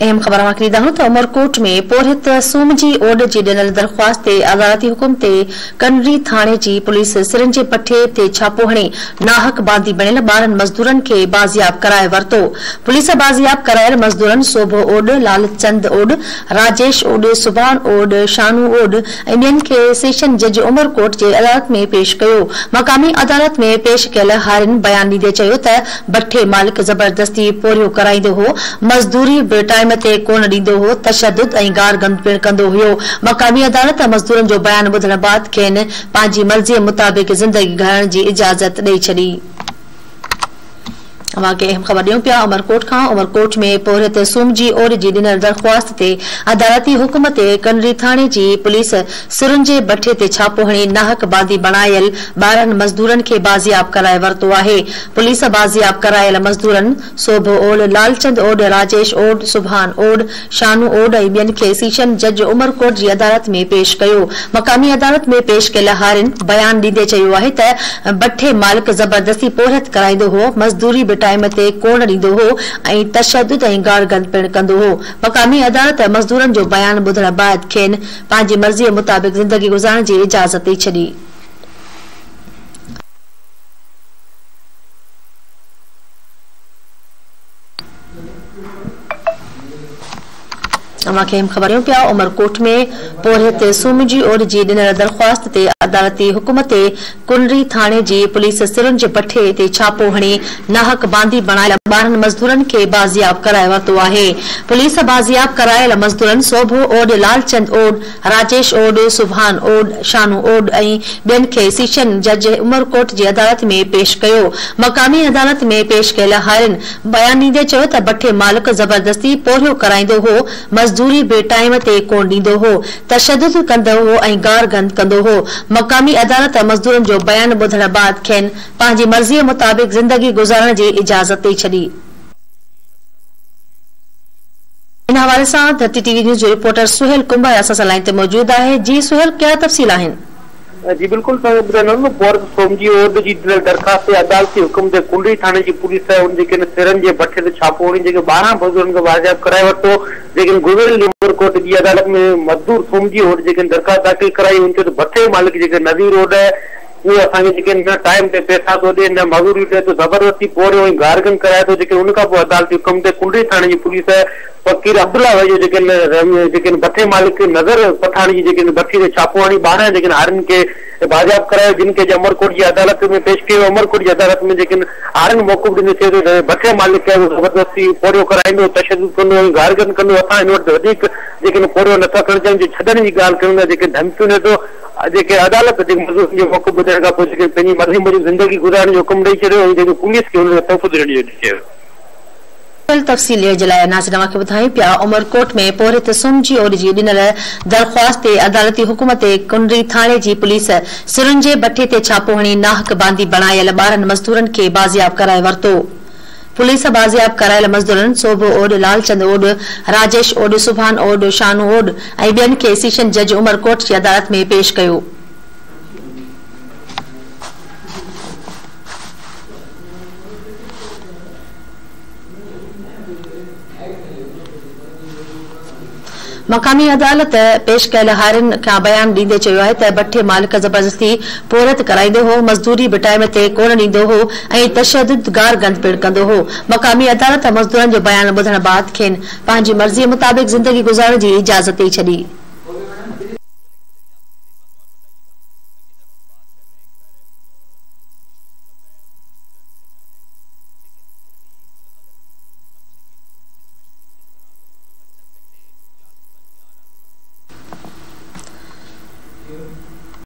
अहम खबर उमरकोट में पोरहित सूम जी ओड जी डिनल दरख्वास्त ते अदालती हुकुम ते कंडरी थाने जी पुलिस सिरन जे पठे ते छापो हणी नाहक बांदी बणियल 12 मज़दूरन खे बाज़ियाब कराए वरतो। पुलिस बाज़ियाब करायल मज़दूरन सोभो ओड, लालचंद ओड, राजेश ओड, सुभान ओड, शानू ओड ऐं ॿियनि खे सेशन जज उमरकोट जे अदालत में पेश कयो। मक़ामी अदालत में पेश कयल हारिन बयान ॾींदे चयो त भट्ठे मालिक ज़बरदस्ती पोरियो कराईंदो हो, मज़दूरी बेटाइम ते कोन ॾींदो हो, तशद्दुद ऐं गार गंद पिण कंदो हुयो। मक़ामी अदालत मज़दूरन जो बयान ॿुधण बाद खेनि पंहिंजी मर्ज़ीअ मुताबिक़ ज़िंदगी गुज़ारण जी इजाज़त ॾेई छॾी। अहम खबर ॾियूं पिया उमरकोट में पोरहित सूम जी ओड जी डिनल दरख्वास्त ते अदालती हुकुम ते कंडरी थाने जी पुलिस सिरुन जे भट्ठे ते छापो हणी नाहक बांदी बणायल 12 मज़दूरन खे बाज़ियाब कराए वरतो आहे। पुलिस बाज़ियाब करायल मज़दूरन सोभो ओड, लालचंद ओड, राजेश ओड, सुभान ओड, शानू ओड ऐं ॿियनि खे सेशन जज उमरकोट जी अदालत में पेश कयो। मक़ामी अदालत में पेश कयल हारिन बयान ॾींदे चयो आहे त भट्ठे मालिक ज़बरदस्ती पोरहत कराईंदो हो, मज़दूरी टाइम ते कोन ॾींदो हो ऐं तशद्दुद ऐं गार गंद पिण कंदो हो। मक़ामी अदालत मज़दूरन जो बयान ॿुधण बाद खेनि पंहिंजी मर्ज़ीअ मुताबिक़ ज़िंदगी गुज़ारण जी इजाज़त ॾेई छॾी। खबरूं पिया उमरकोट में पोरहित सूम जी ओड जी डिनल दरख्वास्त ते अदालती हुकुम ते कुंडरी थाने जी पुलिस सिरुन जे पठे ते छापो हणी नाहक बांदी बणायल 12 मज़दूरन खे बाज़ियाब कराए वरतो आहे। पुलिस बाज़ियाब करायल मज़दूरन सोभो ओड, लालचंद ओड, राजेश ओड, सुभान ओड, शानू ओड ऐं ॿियनि खे सेशन जज उमरकोट जी अदालत में पेश कयो। मक़ामी अदालत में पेश कयल हारिन बयान ॾींदे चयो त भट्ठे मालिक ज़बरदस्ती पोरियो कराईंदो हो, मज़दूरी बेटाइम ते कोन ॾींदो हो, तशद्दुद कंदो हो ऐं गार गंद कंदो हो। मक़ामी अदालत मज़दूरन जो बयान ॿुधण बाद खेनि पंहिंजी मर्ज़ीअ मुताबिक़ ज़िंदगी गुज़ारण जी इजाज़त ॾेई छॾी। इन हवाले सां धरती टीवी न्यूज़ जो रिपोर्टर सुहेल कुंभा असां सां लाइन ते मौजूद आहे। जी सुहेल, कहिड़ा तफ़सील आहिनि? जी बिल्कुल सोम जी ओड जी दरखास्त अदालती हुकुम ते कुंडरी थाने जी पुलिस सिरन जे भट्ठे ते छापो हणी 12 मज़दूरन खे बाज़ियाब कराए वरतो। लेकिन गुज़िरियल उमरकोट जी अदालत में मज़दूर सोम जी ओड दरखास्त दाख़िल कराई, उनके भट्ठे मालिक नज़ीर ओड है वो असांखे न टाइम ते पैसा थो ॾे, न मज़दूरी ॾे, तो ज़बरदस्ती पोरियो ऐं गार गंद कराए थो। उनखां पोइ अदालती हुकुम ते कुंडरी थाने जी पुलिस फकीर अब्दुल्ला भाई भट्ठे मालिक नज़र पठाणी जी भट्ठी ते छापो हणी 12 हारिन के बाज़ियाब करायो, जिनके अमरकोट की अदालत में पेश किया। अमरकोट की अदालत में हारिन मौक़ूफ़ ॾिनो थे तो भट्ठे मालिक ज़बरदस्ती पोरियो कराईंदो, तशद्दुद कंदो, गार गंद कंदो। असां इन वटि वधीक पोरियो नथा करणु चाहियूं, छॾण जी ॻाल्हि कयूं था, धमकियूं ॾे थो। अदालत मज़दूरनि जो मौक़ूफ़ ॿुधण खां पोइ पंहिंजी मर्ज़ी मूजिब ज़िंदगी गुज़ारण जो हुकुम ॾेई छॾियो ऐं पुलिस खे हुन तहफ़ुज़ ॾियण जो चयो। तफ़सील जे लाइ नाज़रीन खे ॿुधायूं पिया उमरकोट में पोरहित सूम जी ओड जी डिनल दरख्वास्त ते अदालती हुकुम ते कुंडरी थाने जी पुलिस सिरुन जे भट्ठे ते छापो हणी नाहक बांदी बणायल 12 मज़दूरन खे बाज़ियाब कराए वरतो। पुलिस बाज़ियाब करायल मज़दूरन सोभो ओड, लालचंद ओड, राजेश ओड, सुभान ओड, शानू ओड ऐं ॿियनि खे सेशन जज उमरकोट जी अदालत में पेश कयो। मक़ामी अदालत पेश कयल हारिन खां बयान ॾींदे चयो आहे त भट्ठे मालिक ज़बरदस्ती पोरहत कराईंदो हो, मज़दूरी बेटाइम ते कोन ॾींदो हो ऐं तशद्दुद गार गंद पिण कंदो हो। मक़ामी अदालत मज़दूरन जो बयान ॿुधण बाद खेनि पंहिंजी मर्ज़ीअ मुताबिक़ ज़िंदगी गुज़ारण जी इजाज़त ॾेई छॾी।